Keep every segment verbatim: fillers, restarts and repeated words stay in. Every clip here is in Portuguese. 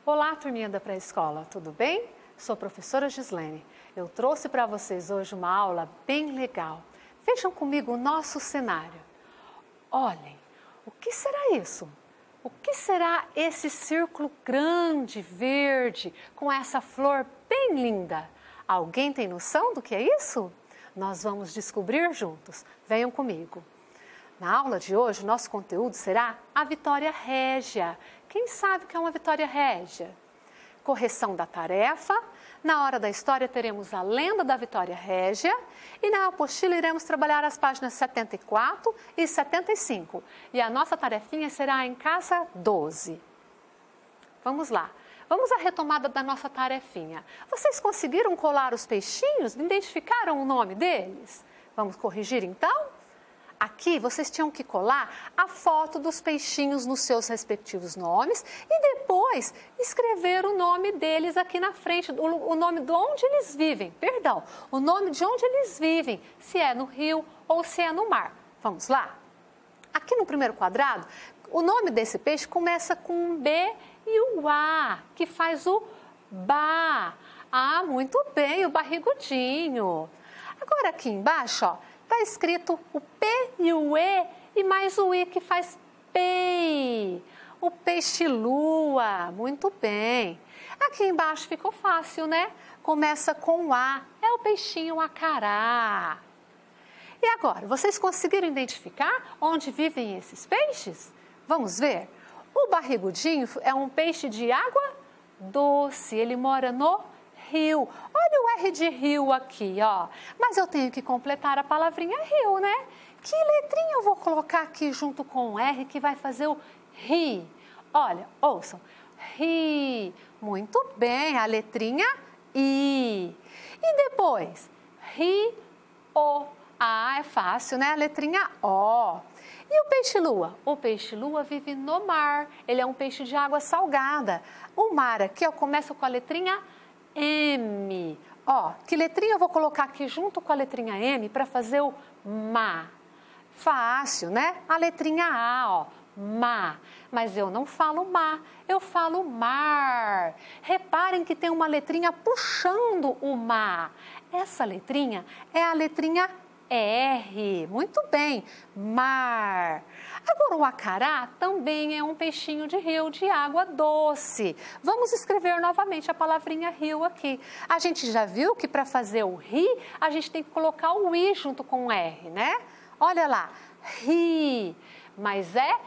Olá, turminha da pré-escola, tudo bem? Sou a professora Gislene. Eu trouxe para vocês hoje uma aula bem legal. Vejam comigo o nosso cenário. Olhem, o que será isso? O que será esse círculo grande, verde, com essa flor bem linda? Alguém tem noção do que é isso? Nós vamos descobrir juntos. Venham comigo. Na aula de hoje, o nosso conteúdo será a Vitória Régia. Quem sabe o que é uma Vitória Régia? Correção da tarefa. Na hora da história, teremos a lenda da Vitória Régia. E na apostila, iremos trabalhar as páginas setenta e quatro e setenta e cinco. E a nossa tarefinha será em casa doze. Vamos lá. Vamos à retomada da nossa tarefinha. Vocês conseguiram colar os peixinhos? Identificaram o nome deles? Vamos corrigir então? Aqui vocês tinham que colar a foto dos peixinhos nos seus respectivos nomes e depois escrever o nome deles aqui na frente, o nome de onde eles vivem, perdão, o nome de onde eles vivem, se é no rio ou se é no mar. Vamos lá? Aqui no primeiro quadrado, o nome desse peixe começa com um B e o A, que faz o ba. Ah, muito bem, o barrigudinho. Agora aqui embaixo, ó, está escrito o P e o E e mais o I que faz pei. O peixe-lua, muito bem. Aqui embaixo ficou fácil, né? Começa com A, é o peixinho acará. E agora, vocês conseguiram identificar onde vivem esses peixes? Vamos ver? O barrigudinho é um peixe de água doce, ele mora no rio. Olha o R de rio aqui, ó. Mas eu tenho que completar a palavrinha rio, né? Que letrinha eu vou colocar aqui junto com o R que vai fazer o ri? Olha, ouçam. Ri. Muito bem, a letrinha I. E depois? Ri, O. Ah, é fácil, né? A letrinha O. E o peixe-lua? O peixe-lua vive no mar. Ele é um peixe de água salgada. O mar aqui, ó, começa com a letrinha M. Ó, que letrinha eu vou colocar aqui junto com a letrinha M para fazer o ma? Fácil, né? A letrinha A, ó, ma. Mas eu não falo ma, eu falo mar. Reparem que tem uma letrinha puxando o ma. Essa letrinha é a letrinha R. Muito bem, mar. Agora o acará também é um peixinho de rio de água doce. Vamos escrever novamente a palavrinha rio aqui. A gente já viu que para fazer o ri, a gente tem que colocar o I junto com o R, né? Olha lá, ri, mas é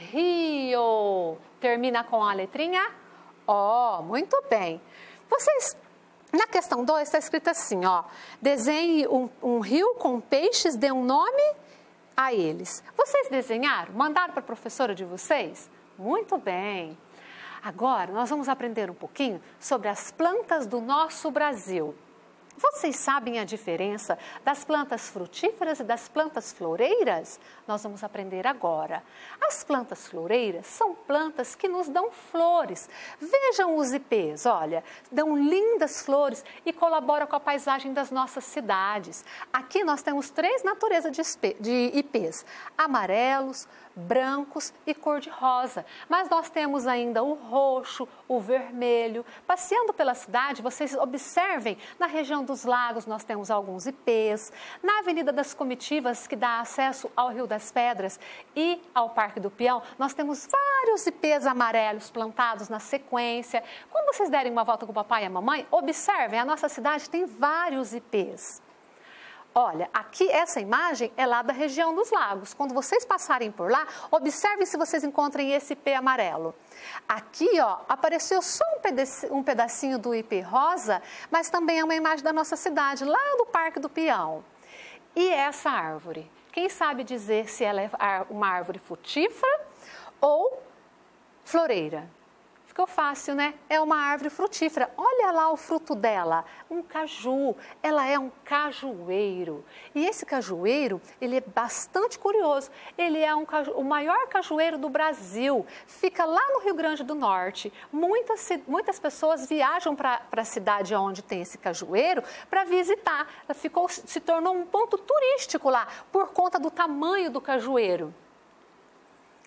rio. Termina com a letrinha O. Muito bem. Vocês... Na questão dois está escrito assim, ó, desenhe um, um rio com peixes, dê um nome a eles. Vocês desenharam? Mandaram para a professora de vocês? Muito bem. Agora nós vamos aprender um pouquinho sobre as plantas do nosso Brasil. Vocês sabem a diferença das plantas frutíferas e das plantas floreiras? Nós vamos aprender agora. As plantas floreiras são plantas que nos dão flores. Vejam os ipês, olha, dão lindas flores e colaboram com a paisagem das nossas cidades. Aqui nós temos três naturezas de ipês, amarelos, brancos e cor-de-rosa. Mas nós temos ainda o roxo, o vermelho. Passeando pela cidade, vocês observem, na região dos lagos nós temos alguns ipês. Na Avenida das Comitivas, que dá acesso ao Rio das Pedras e ao Parque do Peão, nós temos vários ipês amarelos plantados na sequência. Quando vocês derem uma volta com o papai e a mamãe, observem, a nossa cidade tem vários ipês. Olha, aqui essa imagem é lá da região dos lagos. Quando vocês passarem por lá, observem se vocês encontrem esse ipê amarelo. Aqui, ó, apareceu só um pedacinho, um pedacinho do ipê rosa, mas também é uma imagem da nossa cidade, lá do Parque do Peão. E essa árvore? Quem sabe dizer se ela é uma árvore frutífera ou floreira? Ficou fácil, né? É uma árvore frutífera. Olha lá o fruto dela, um caju. Ela é um cajueiro. E esse cajueiro, ele é bastante curioso. Ele é um caju... o maior cajueiro do Brasil. Fica lá no Rio Grande do Norte. Muitas, muitas pessoas viajam para a cidade onde tem esse cajueiro para visitar. Ficou, se tornou um ponto turístico lá, por conta do tamanho do cajueiro.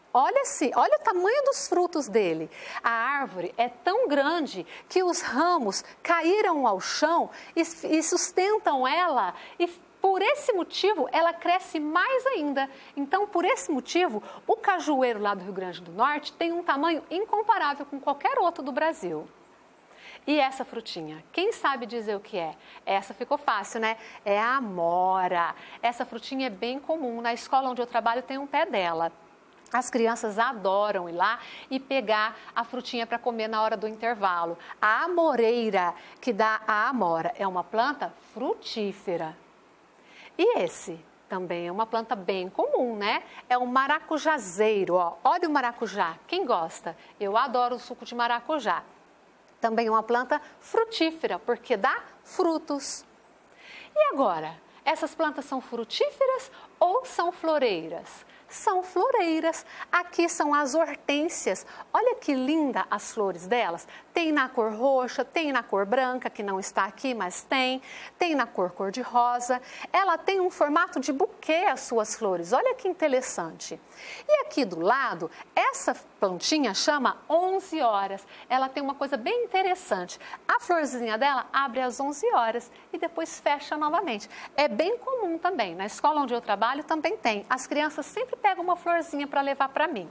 Olha assim, olha o tamanho dos frutos dele. A árvore é tão grande que os ramos caíram ao chão e, e sustentam ela, e por esse motivo ela cresce mais ainda. Então, por esse motivo, o cajueiro lá do Rio Grande do Norte tem um tamanho incomparável com qualquer outro do Brasil. E essa frutinha, quem sabe dizer o que é? Essa ficou fácil, né? É a amora. Essa frutinha é bem comum. Na escola onde eu trabalho tem um pé dela. As crianças adoram ir lá e pegar a frutinha para comer na hora do intervalo. A amoreira, que dá a amora, é uma planta frutífera. E esse também é uma planta bem comum, né? É o maracujazeiro, ó. Olha o maracujá, quem gosta? Eu adoro o suco de maracujá. Também é uma planta frutífera, porque dá frutos. E agora, essas plantas são frutíferas ou são floreiras? São floreiras. Aqui são as hortênsias. Olha que linda as flores delas. Tem na cor roxa, tem na cor branca, que não está aqui, mas tem. Tem na cor cor-de-rosa. Ela tem um formato de buquê as suas flores. Olha que interessante. E aqui do lado, essa plantinha chama onze horas. Ela tem uma coisa bem interessante. A florzinha dela abre às onze horas e depois fecha novamente. É bem comum também. Na escola onde eu trabalho também tem. As crianças sempre pegam uma florzinha para levar para mim.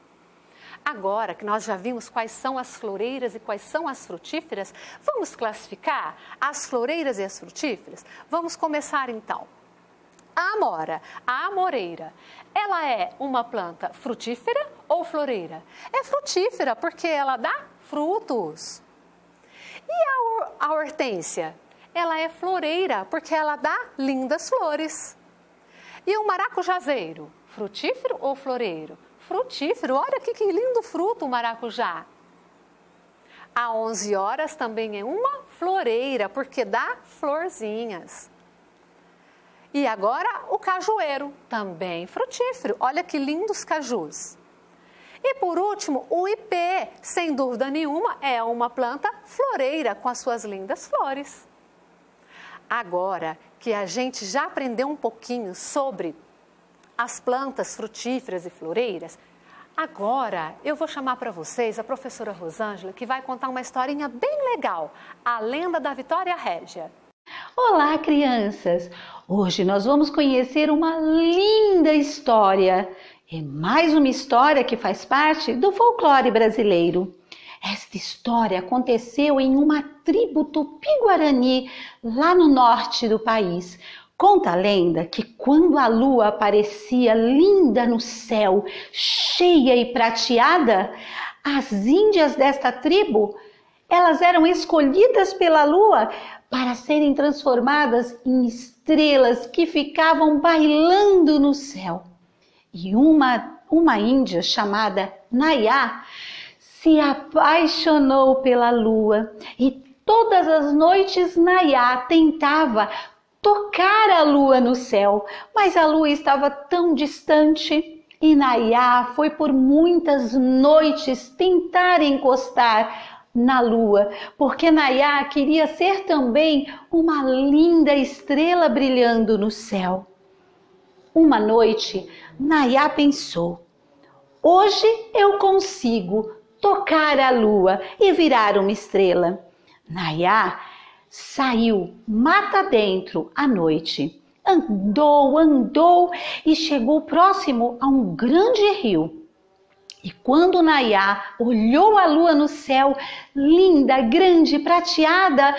Agora que nós já vimos quais são as floreiras e quais são as frutíferas, vamos classificar as floreiras e as frutíferas? Vamos começar então. A amora, a amoreira, ela é uma planta frutífera ou floreira? É frutífera porque ela dá frutos. E a, a hortênsia? Ela é floreira porque ela dá lindas flores. E o maracujazeiro? Frutífero ou floreiro? Frutífero, olha aqui que lindo fruto o maracujá. A onze horas também é uma floreira, porque dá florzinhas. E agora o cajueiro, também frutífero, olha que lindos cajus. E por último, o ipê, sem dúvida nenhuma, é uma planta floreira com as suas lindas flores. Agora que a gente já aprendeu um pouquinho sobre as plantas frutíferas e floreiras, agora eu vou chamar para vocês a professora Rosângela, que vai contar uma historinha bem legal, a lenda da Vitória Régia. Olá, crianças! Hoje nós vamos conhecer uma linda história. É mais uma história que faz parte do folclore brasileiro. Esta história aconteceu em uma tribo tupi-guarani, lá no norte do país. Conta a lenda que quando a lua aparecia linda no céu, cheia e prateada, as índias desta tribo, elas eram escolhidas pela lua para serem transformadas em estrelas que ficavam bailando no céu. E uma, uma índia chamada Nayá se apaixonou pela lua e todas as noites Nayá tentava tocar a lua no céu, mas a lua estava tão distante e Nayá foi por muitas noites tentar encostar na lua, porque Nayá queria ser também uma linda estrela brilhando no céu. Uma noite, Nayá pensou: hoje eu consigo tocar a lua e virar uma estrela. Nayá saiu mata dentro à noite, andou, andou e chegou próximo a um grande rio. E quando Nayá olhou a lua no céu, linda, grande, prateada,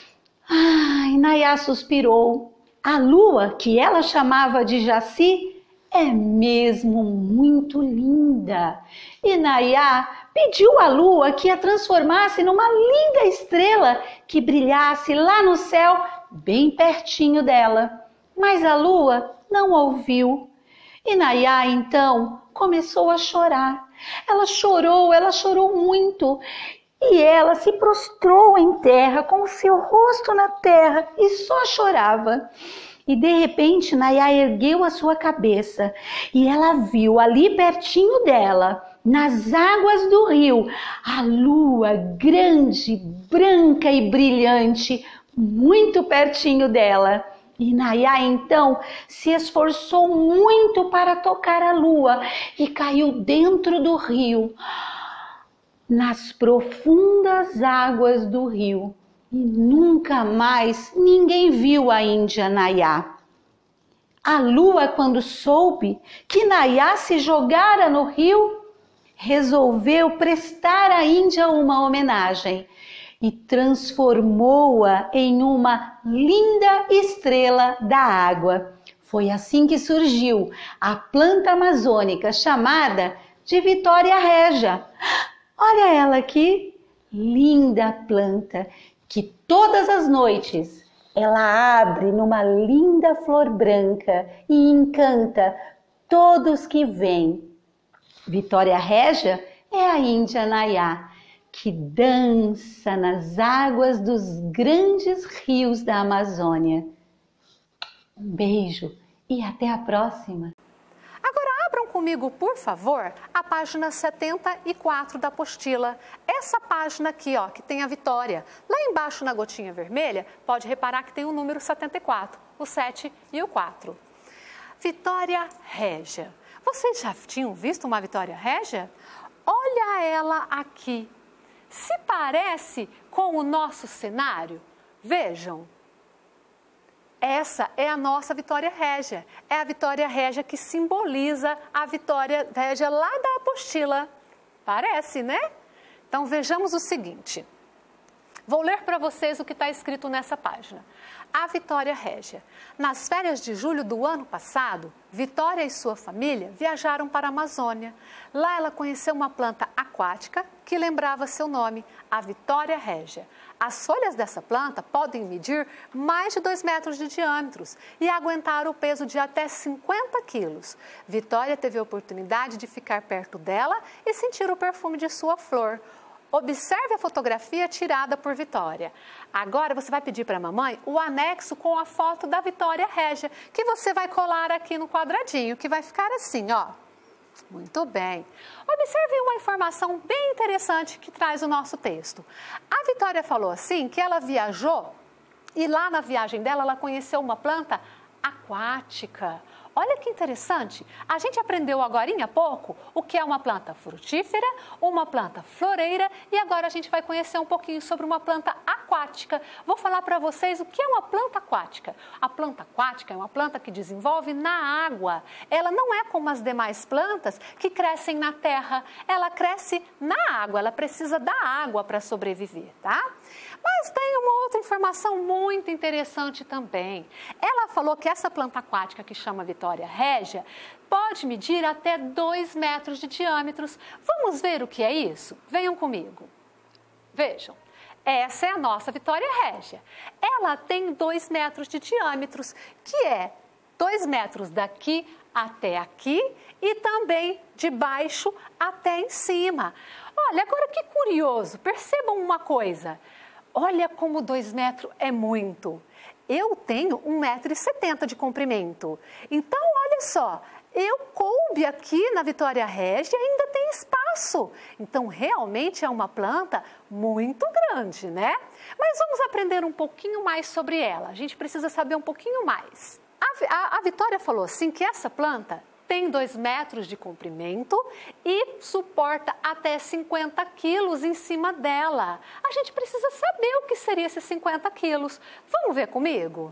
ai, Nayá suspirou. A lua, que ela chamava de Jaci, é mesmo muito linda. E Nayá pediu à lua que a transformasse numa linda estrela que brilhasse lá no céu, bem pertinho dela. Mas a lua não ouviu. E Nayá, então, começou a chorar. Ela chorou, ela chorou muito. E ela se prostrou em terra, com o seu rosto na terra, e só chorava. E de repente Nayá ergueu a sua cabeça e ela viu ali pertinho dela, nas águas do rio, a lua grande, branca e brilhante, muito pertinho dela. E Nayá então se esforçou muito para tocar a lua e caiu dentro do rio, nas profundas águas do rio. E nunca mais ninguém viu a Índia Nayá. A lua, quando soube que Nayá se jogara no rio, resolveu prestar à Índia uma homenagem e transformou-a em uma linda estrela da água. Foi assim que surgiu a planta amazônica chamada de Vitória Régia. Olha ela aqui, linda planta, que todas as noites ela abre numa linda flor branca e encanta todos que vêm. Vitória Régia é a Índia Nayá, que dança nas águas dos grandes rios da Amazônia. Um beijo e até a próxima! Agora abram comigo, por favor, a página setenta e quatro da apostila. Essa página aqui, ó, que tem a Vitória. Lá embaixo na gotinha vermelha, pode reparar que tem o número setenta e quatro, o sete e o quatro. Vitória Régia. Vocês já tinham visto uma Vitória Régia? Olha ela aqui. Se parece com o nosso cenário? Vejam. Essa é a nossa Vitória Régia. É a Vitória Régia que simboliza a Vitória Régia lá da apostila. Parece, né? Então vejamos o seguinte. Vou ler para vocês o que está escrito nessa página. A Vitória Régia. Nas férias de julho do ano passado, Vitória e sua família viajaram para a Amazônia. Lá ela conheceu uma planta aquática que lembrava seu nome, a Vitória Régia. As folhas dessa planta podem medir mais de dois metros de diâmetro e aguentar o peso de até cinquenta quilos. Vitória teve a oportunidade de ficar perto dela e sentir o perfume de sua flor. Observe a fotografia tirada por Vitória. Agora você vai pedir para a mamãe o anexo com a foto da Vitória Régia, que você vai colar aqui no quadradinho, que vai ficar assim, ó. Muito bem. Observe uma informação bem interessante que traz o nosso texto. A Vitória falou assim que ela viajou e lá na viagem dela ela conheceu uma planta aquática. Olha que interessante, a gente aprendeu agora há pouco o que é uma planta frutífera, uma planta floreira e agora a gente vai conhecer um pouquinho sobre uma planta aquática. Vou falar para vocês o que é uma planta aquática. A planta aquática é uma planta que desenvolve na água. Ela não é como as demais plantas que crescem na terra, ela cresce na água, ela precisa da água para sobreviver, tá? Mas tem uma outra informação muito interessante também. Ela falou que essa planta aquática que chama Vitória Régia pode medir até dois metros de diâmetro. Vamos ver o que é isso? Venham comigo. Vejam, essa é a nossa Vitória Régia. Ela tem dois metros de diâmetro, que é dois metros daqui até aqui e também de baixo até em cima. Olha, agora que curioso, percebam uma coisa. Olha como dois metros é muito. Eu tenho um metro e setenta de comprimento. Então, olha só, eu coube aqui na Vitória Régia e ainda tem espaço. Então, realmente é uma planta muito grande, né? Mas vamos aprender um pouquinho mais sobre ela. A gente precisa saber um pouquinho mais. A, a, a Vitória falou assim que essa planta tem dois metros de comprimento e suporta até cinquenta quilos em cima dela. A gente precisa saber o que seria esses cinquenta quilos. Vamos ver comigo?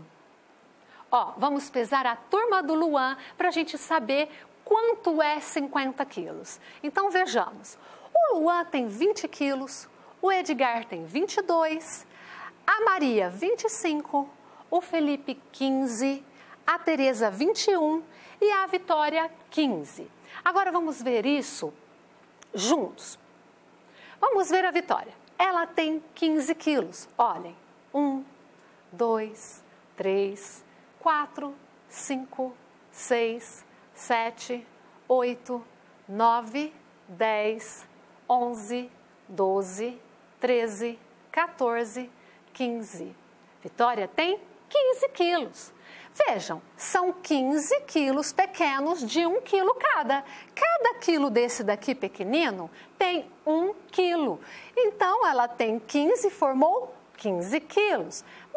Ó, vamos pesar a turma do Luan para a gente saber quanto é cinquenta quilos. Então vejamos, o Luan tem vinte quilos, o Edgar tem vinte e dois, a Maria vinte e cinco, o Felipe quinze, a Tereza vinte e um e a Vitória quinze. Agora vamos ver isso juntos. Vamos ver a Vitória. Ela tem quinze quilos. Olhem, um, dois, três, quatro, cinco, seis, sete, oito, nove, dez, onze, doze, treze, quatorze, quinze. Vitória tem quinze quilos. Vejam, são quinze quilos pequenos de um quilo cada. Cada quilo desse daqui pequenino tem um quilo. Então, ela tem quinze, formou quinze quilos.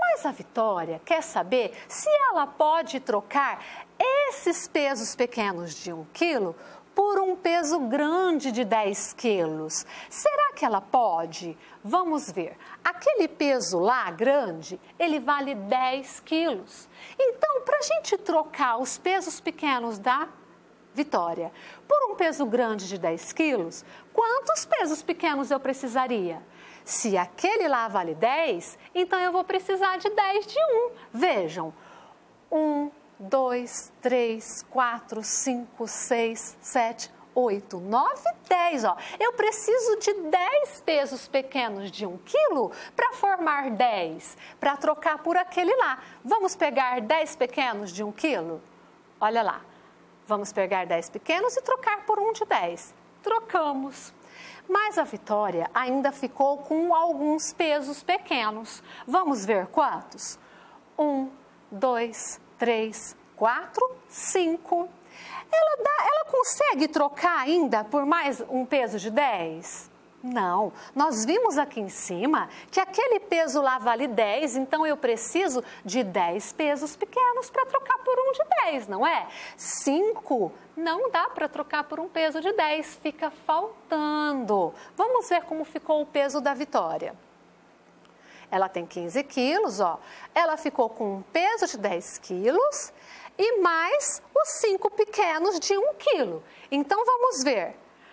Mas a Vitória quer saber se ela pode trocar esses pesos pequenos de um quilo por um peso grande de dez quilos. Será que ela pode? Vamos ver. Aquele peso lá, grande, ele vale dez quilos. Então, para a gente trocar os pesos pequenos da Vitória por um peso grande de dez quilos, quantos pesos pequenos eu precisaria? Se aquele lá vale dez, então eu vou precisar de dez de um. Vejam, um, dois, três, quatro, cinco, seis, sete, oito, nove, dez. Ó. Eu preciso de dez pesos pequenos de um quilo para formar dez, para trocar por aquele lá. Vamos pegar dez pequenos de um quilo? Olha lá, vamos pegar dez pequenos e trocar por um de dez. Trocamos. Mas a Vitória ainda ficou com alguns pesos pequenos. Vamos ver quantos? Um, dois, três, quatro, cinco. Ela, dá, ela consegue trocar ainda por mais um peso de dez? Não. Nós vimos aqui em cima que aquele peso lá vale dez, então eu preciso de dez pesos pequenos para trocar por um de dez, não é? cinco não dá para trocar por um peso de dez, fica faltando. Vamos ver como ficou o peso da Vitória. Ela tem quinze quilos, ó. Ela ficou com um peso de dez quilos e mais os cinco pequenos de um quilo. Então, vamos ver.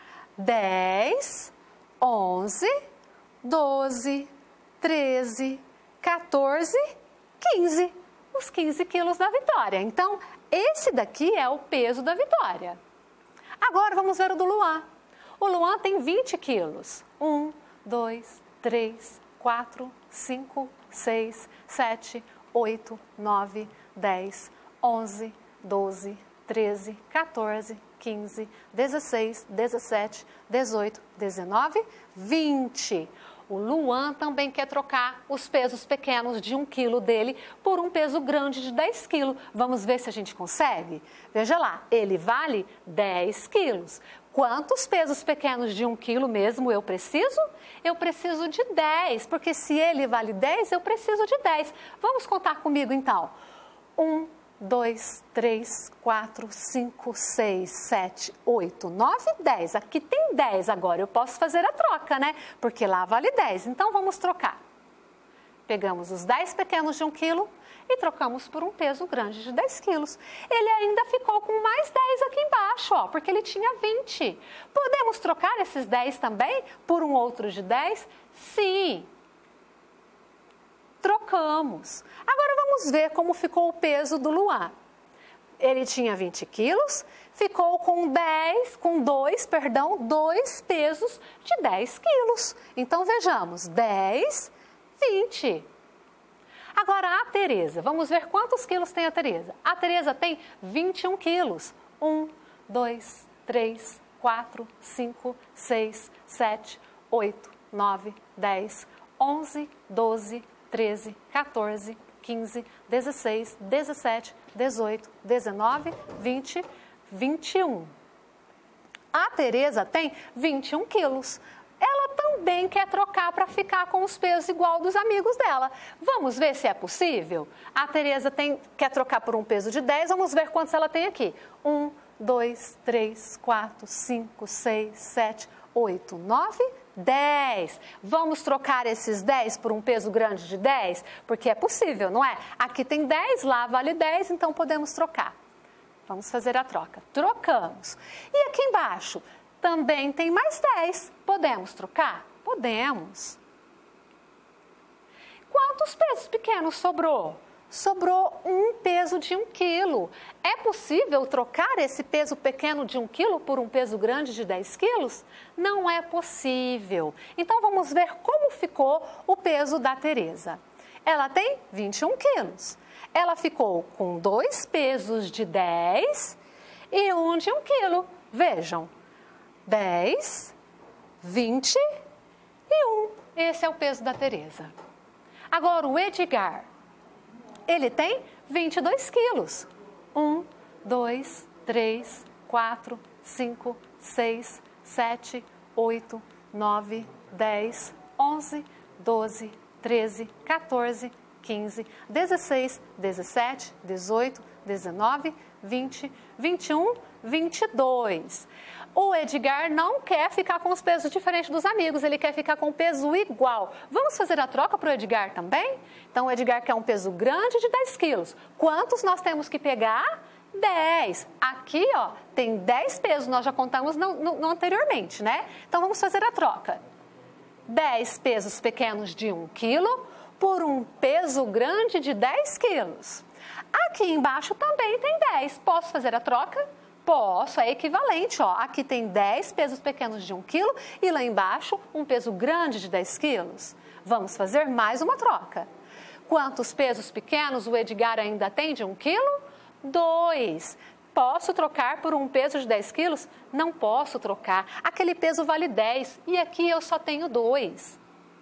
dez, onze, doze, treze, quatorze, quinze. Os quinze quilos da Vitória. Então, esse daqui é o peso da Vitória. Agora, vamos ver o do Luan. O Luan tem vinte quilos. um, dois, três, quatro, cinco, seis, sete, oito, nove, dez, onze, doze, treze, quatorze, quinze, dezesseis, dezessete, dezoito, dezenove, vinte. O Luan também quer trocar os pesos pequenos de um quilo dele por um peso grande de dez quilos. Vamos ver se a gente consegue? Veja lá, ele vale dez quilos. Quantos pesos pequenos de um quilo mesmo eu preciso? Eu preciso de dez, porque se ele vale dez, eu preciso de dez. Vamos contar comigo então. um, dois, três, quatro, cinco, seis, sete, oito, nove, dez. Aqui tem dez agora, eu posso fazer a troca, né? Porque lá vale dez, então vamos trocar. Pegamos os dez pequenos de um quilo e trocamos por um peso grande de dez quilos. Ele ainda ficou com mais dez aqui embaixo, ó, porque ele tinha vinte. Podemos trocar esses dez também por um outro de dez? Sim. Trocamos. Agora vamos ver como ficou o peso do Luan. Ele tinha vinte quilos, ficou com dez, com dois, perdão, dois pesos de dez quilos. Então vejamos, dez, vinte. Agora a Tereza, vamos ver quantos quilos tem a Tereza. A Tereza tem vinte e um quilos. um, dois, três, quatro, cinco, seis, sete, oito, nove, dez, onze, doze, treze, quatorze, quinze, dezesseis, dezessete, dezoito, dezenove, vinte, vinte e um. A Tereza tem vinte e um quilos. Ela também quer trocar para ficar com os pesos igual dos amigos dela. Vamos ver se é possível? A Tereza tem, quer trocar por um peso de dez, vamos ver quantos ela tem aqui. um, dois, três, quatro, cinco, seis, sete, oito, nove, dez. Vamos trocar esses dez por um peso grande de dez? Porque é possível, não é? Aqui tem dez, lá vale dez, então podemos trocar. Vamos fazer a troca. Trocamos. E aqui embaixo também tem mais dez. Podemos trocar? Podemos. Quantos pesos pequenos sobrou? Sobrou um peso de um quilo. É possível trocar esse peso pequeno de um quilo por um peso grande de dez quilos? Não é possível. Então, vamos ver como ficou o peso da Tereza. Ela tem vinte e um quilos. Ela ficou com dois pesos de dez e um de um quilo. Vejam, dez, vinte e um. Esse é o peso da Tereza. Agora, o Edgar, ele tem vinte e dois quilos. um, dois, três, quatro, cinco, seis, sete, oito, nove, dez, onze, doze, treze, quatorze, quinze, dezesseis, dezessete, dezoito, dezenove, vinte, vinte e um, vinte e dois. O Edgar não quer ficar com os pesos diferentes dos amigos, ele quer ficar com o peso igual. Vamos fazer a troca para o Edgar também? Então, o Edgar quer um peso grande de dez quilos. Quantos nós temos que pegar? dez. Aqui, ó, tem dez pesos, nós já contamos no, no, no anteriormente, né? Então, vamos fazer a troca. dez pesos pequenos de um quilo por um peso grande de dez quilos. Aqui embaixo também tem dez. Posso fazer a troca? Posso, é equivalente, ó. Aqui tem dez pesos pequenos de um quilo e lá embaixo um peso grande de dez quilos. Vamos fazer mais uma troca. Quantos pesos pequenos o Edgar ainda tem de um quilo? dois. Posso trocar por um peso de dez quilos? Não posso trocar. Aquele peso vale dez e aqui eu só tenho dois.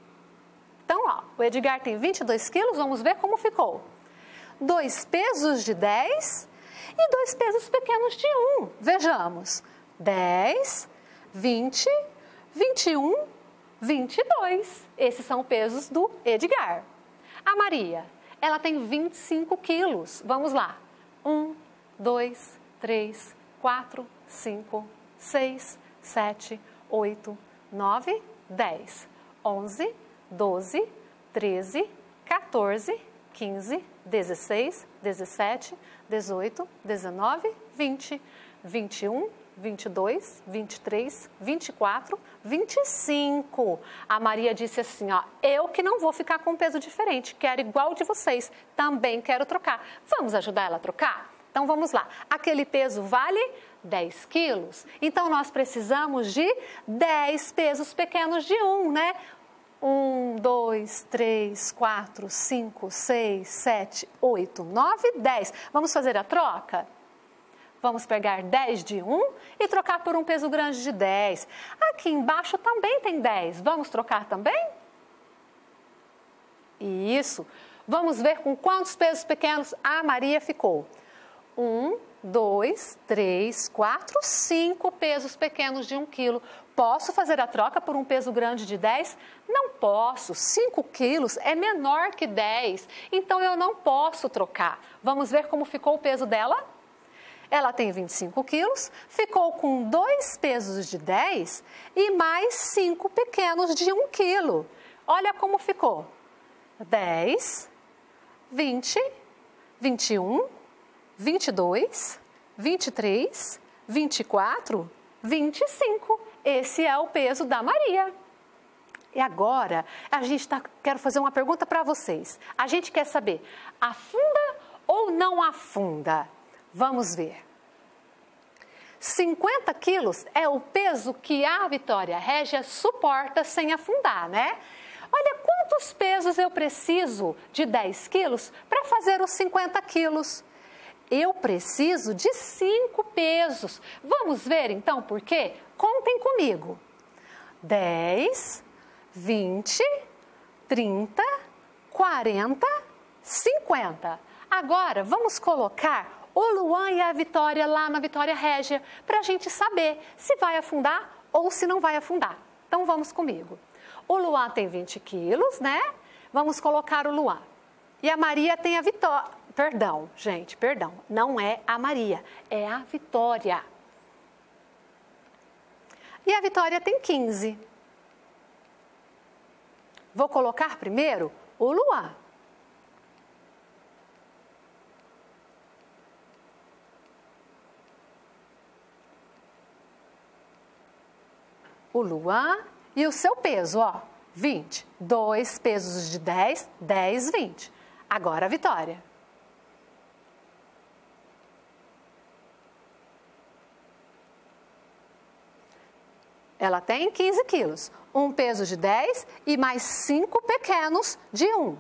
Então, ó, o Edgar tem vinte e dois quilos, vamos ver como ficou. Dois pesos de dez e dois pesos pequenos de um. Vejamos. dez, vinte, vinte e um, vinte e dois. Esses são os pesos do Edgar. A Maria, ela tem vinte e cinco quilos. Vamos lá. um, dois, três, quatro, cinco, seis, sete, oito, nove, dez, onze, doze, treze, quatorze, quinze, dezesseis, dezessete, dezoito, dezenove, vinte, vinte e um, vinte e dois, vinte e três, vinte e quatro, vinte e cinco. A Maria disse assim, ó, eu que não vou ficar com um peso diferente, quero igual de vocês, também quero trocar. Vamos ajudar ela a trocar? Então, vamos lá. Aquele peso vale dez quilos. Então, nós precisamos de dez pesos pequenos de um, né? um, dois, três, quatro, cinco, seis, sete, oito, nove, dez. Vamos fazer a troca? Vamos pegar dez de um e trocar por um peso grande de dez. Aqui embaixo também tem dez. Vamos trocar também? Isso. Vamos ver com quantos pesos pequenos a Maria ficou. Um, dois, três, quatro, cinco pesos pequenos de um quilo. Posso fazer a troca por um peso grande de dez? Não posso. cinco quilos é menor que dez. Então, eu não posso trocar. Vamos ver como ficou o peso dela? Ela tem vinte e cinco quilos, ficou com dois pesos de dez e mais cinco pequenos de um quilo. Olha como ficou. dez, vinte, vinte e um, vinte e dois, vinte e três, vinte e quatro, vinte e cinco. Esse é o peso da Maria. E agora, a gente tá, quero fazer uma pergunta para vocês. A gente quer saber, afunda ou não afunda? Vamos ver. cinquenta quilos é o peso que a Vitória Régia suporta sem afundar, né? Olha quantos pesos eu preciso de dez quilos para fazer os cinquenta quilos. Eu preciso de cinco pesos. Vamos ver então por quê? Contem comigo. dez, vinte, trinta, quarenta, cinquenta. Agora vamos colocar o Luan e a Vitória lá na Vitória Régia para a gente saber se vai afundar ou se não vai afundar. Então vamos comigo. O Luan tem vinte quilos, né? Vamos colocar o Luan. E a Maria tem a Vitória. Perdão, gente, perdão. Não é a Maria, é a Vitória. E a Vitória tem quinze. Vou colocar primeiro o Luan. O Luan e o seu peso, ó, vinte. Dois pesos de dez, dez, vinte. Agora a Vitória. Ela tem quinze quilos. Um peso de dez e mais cinco pequenos de um.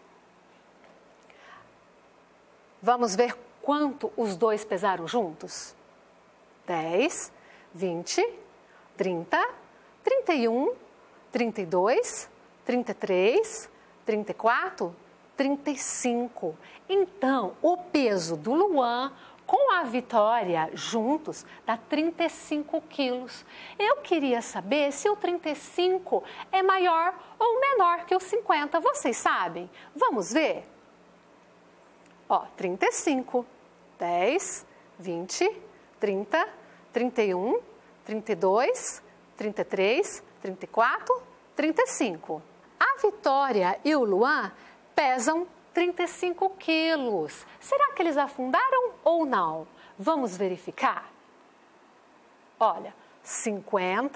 Vamos ver quanto os dois pesaram juntos? dez, vinte, trinta, trinta e um, trinta e dois, trinta e três, trinta e quatro, trinta e cinco. Então, o peso do Luan com a Vitória, juntos, dá trinta e cinco quilos. Eu queria saber se o trinta e cinco é maior ou menor que o cinquenta. Vocês sabem? Vamos ver? Ó, trinta e cinco, dez, vinte, trinta, trinta e um, trinta e dois, trinta e três, trinta e quatro, trinta e cinco. A Vitória e o Luan pesam trinta e cinco quilos. Será que eles afundaram ou não? Vamos verificar? Olha, cinquenta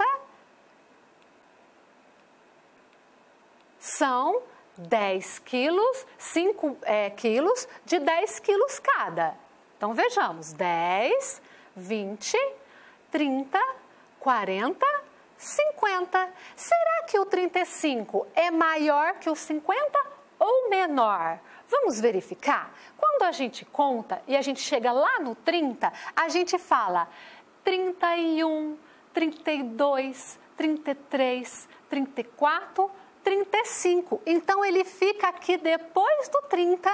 são dez quilos, cinco é, quilos de dez quilos cada. Então, vejamos, dez, vinte, trinta, quarenta, cinquenta. Será que o trinta e cinco é maior que o cinquenta ou menor? Vamos verificar? Quando a gente conta e a gente chega lá no trinta, a gente fala trinta e um, trinta e dois, trinta e três, trinta e quatro, trinta e cinco. Então, ele fica aqui depois do trinta,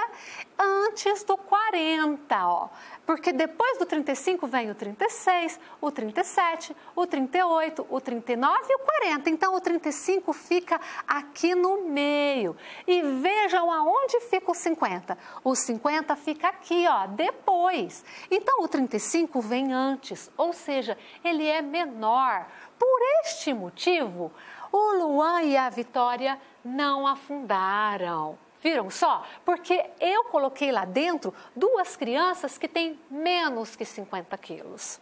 antes do quarenta, ó. Porque depois do trinta e cinco vem o trinta e seis, o trinta e sete, o trinta e oito, o trinta e nove e o quarenta. Então, o trinta e cinco fica aqui no meio. E vejam aonde fica o cinquenta. O cinquenta fica aqui, ó, depois. Então, o trinta e cinco vem antes, ou seja, ele é menor. Por este motivo, o Luan e a Vitória não afundaram. Viram só? Porque eu coloquei lá dentro duas crianças que têm menos que cinquenta quilos.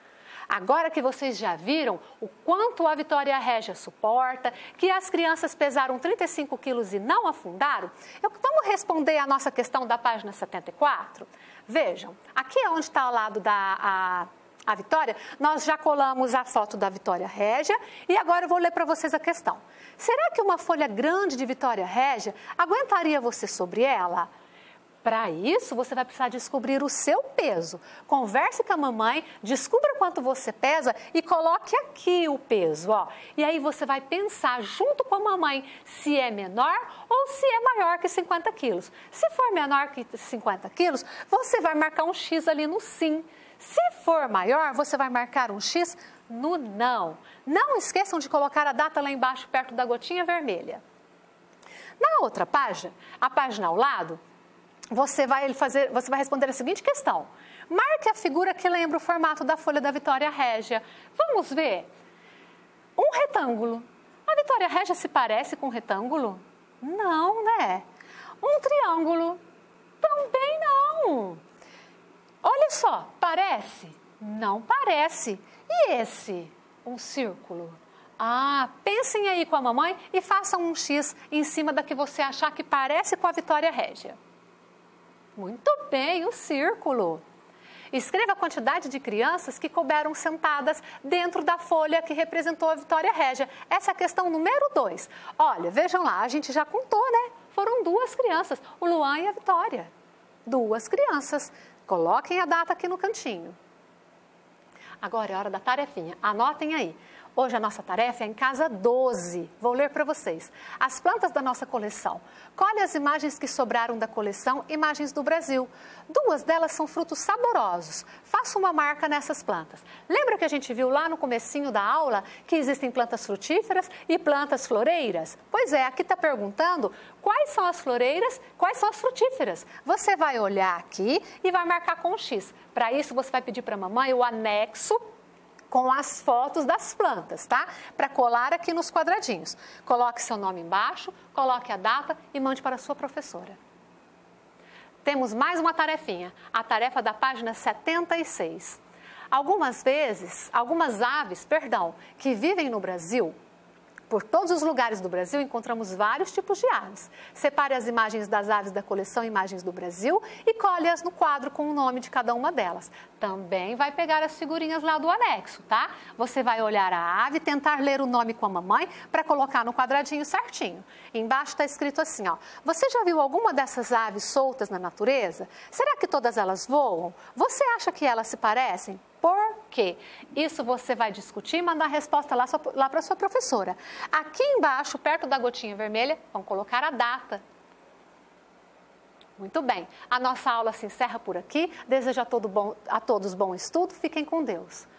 Agora que vocês já viram o quanto a Vitória Régia suporta, que as crianças pesaram trinta e cinco quilos e não afundaram, eu, vamos responder a nossa questão da página setenta e quatro? Vejam, aqui é onde está ao lado da... A, A Vitória, nós já colamos a foto da Vitória Régia e agora eu vou ler para vocês a questão. Será que uma folha grande de Vitória Régia aguentaria você sobre ela? Para isso, você vai precisar descobrir o seu peso. Converse com a mamãe, descubra quanto você pesa e coloque aqui o peso, ó. E aí você vai pensar junto com a mamãe se é menor ou se é maior que cinquenta quilos. Se for menor que cinquenta quilos, você vai marcar um X ali no sim. Se for maior, você vai marcar um X no não. Não esqueçam de colocar a data lá embaixo, perto da gotinha vermelha. Na outra página, a página ao lado, você vai, fazer, você vai responder a seguinte questão. Marque a figura que lembra o formato da folha da Vitória Régia. Vamos ver. Um retângulo. A Vitória Régia se parece com um retângulo? Não, né? Um triângulo? Também não. Olha só, parece? Não parece. E esse? Um círculo. Ah, pensem aí com a mamãe e façam um X em cima da que você achar que parece com a Vitória Régia. Muito bem, o círculo. Escreva a quantidade de crianças que couberam sentadas dentro da folha que representou a Vitória Régia. Essa é a questão número dois. Olha, vejam lá, a gente já contou, né? Foram duas crianças, o Luan e a Vitória. Duas crianças. Coloquem a data aqui no cantinho. Agora é hora da tarefinha. Anotem aí. Hoje a nossa tarefa é em casa doze. Vou ler para vocês. As plantas da nossa coleção. Colhe as imagens que sobraram da coleção Imagens do Brasil. Duas delas são frutos saborosos. Faça uma marca nessas plantas. Lembra que a gente viu lá no comecinho da aula que existem plantas frutíferas e plantas floreiras? Pois é, aqui está perguntando quais são as floreiras, quais são as frutíferas. Você vai olhar aqui e vai marcar com um X. Para isso, você vai pedir para a mamãe o anexo com as fotos das plantas, tá? Para colar aqui nos quadradinhos. Coloque seu nome embaixo, coloque a data e mande para a sua professora. Temos mais uma tarefinha, a tarefa da página setenta e seis. Algumas vezes, algumas aves, perdão, que vivem no Brasil, por todos os lugares do Brasil, encontramos vários tipos de aves. Separe as imagens das aves da coleção Imagens do Brasil e colhe-as no quadro com o nome de cada uma delas. Também vai pegar as figurinhas lá do anexo, tá? Você vai olhar a ave, tentar ler o nome com a mamãe para colocar no quadradinho certinho. Embaixo está escrito assim, ó. Você já viu alguma dessas aves soltas na natureza? Será que todas elas voam? Você acha que elas se parecem? Por quê? Isso você vai discutir e mandar a resposta lá, lá para a sua professora. Aqui embaixo, perto da gotinha vermelha, vão colocar a data. Muito bem, a nossa aula se encerra por aqui. Desejo a, todo bom, a todos bom estudo. Fiquem com Deus.